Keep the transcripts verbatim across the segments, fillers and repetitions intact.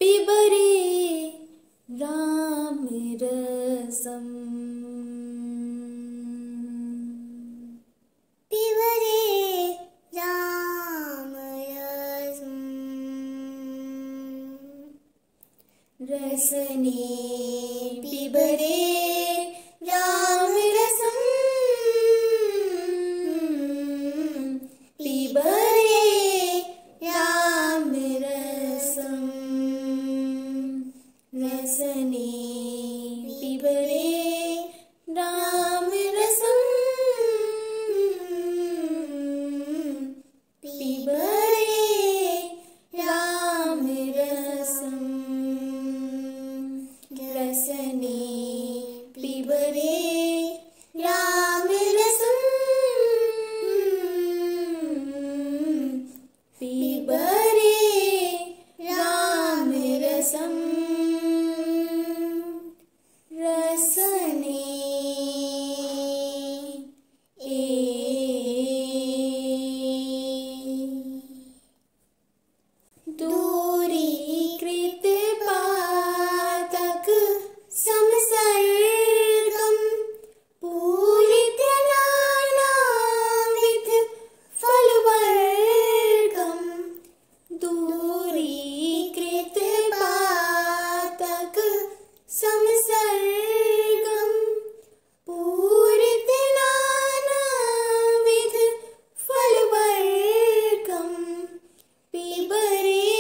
पिबरे राम रसम। पिबरे राम रसम। रसने पिबरे राम रसम। पिबरे राम रसम। रसने पिबरे राम रसम। पिबरे राम रसम। रसने पिबरे राम रसम। पिबरे राम रसम। रसने दूरीकृत पातक समसर्गम पूरित नानाविध फलवर्गम। दूरीकृत पातक समसर्गम पूरित नानाविध फलवर्गम। पिबरे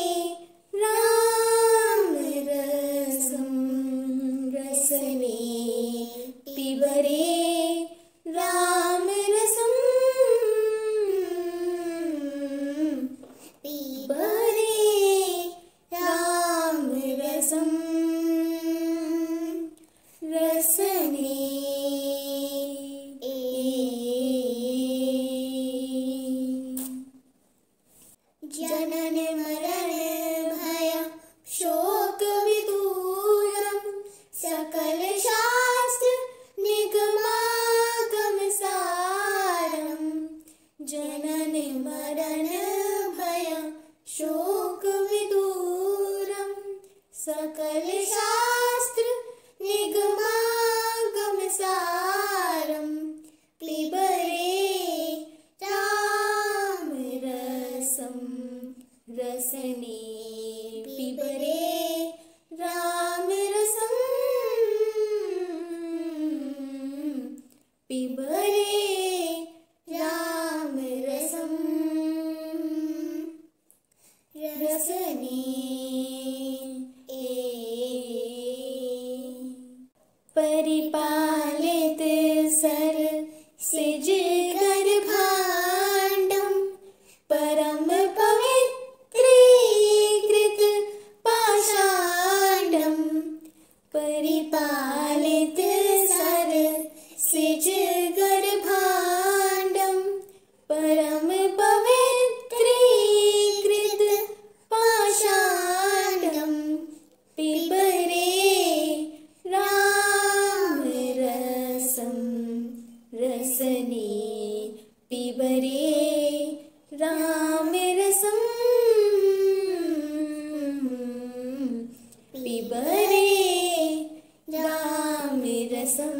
राम रसम। रसने पिबरे राम रसम। पिबरे राम रसम। रसने जनन मरण भय शोक विदूरम सकल शास्त्र निगमागम सारम। जनन मरण भय शोक विदूरम सकल शास्त्र निगमागम सारम। पिबरे राम रसम। रसने पिबरे राम रसम। पिबरे राम रसम। रसने परिपालित सर सिज गर्भांडम परम पवित्रीकृत पाषांडम। परिपालित सर सिज गर्भांडम परम पवित्रीकृत पाषांडम। पिबरे राम रसम। रसने पिबरे राम रसम। पिबरे राम रसम।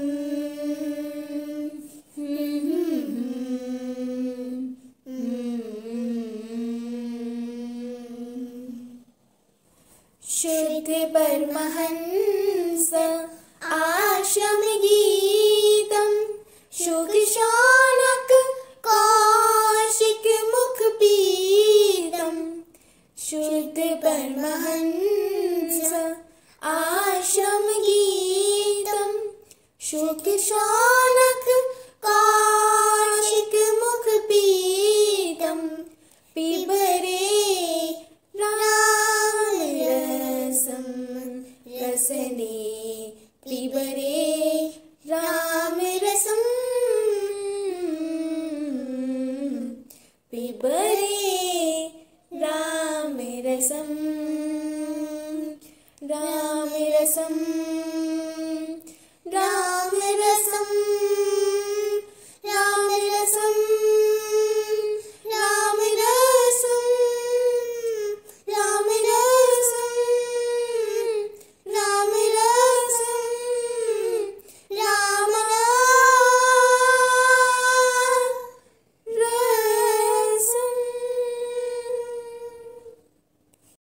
शुद्ध परमहंस आश्रम गीतम शुक शौनक कौशिक मुख पीतम। शुद्ध परमहंस आश्रम गीतम शुक शौनक कौशिक मुख पीतम। पिबरे राम रसम। रसने पिबरे राम रसम। पिबरे राम रसम। राम रसम।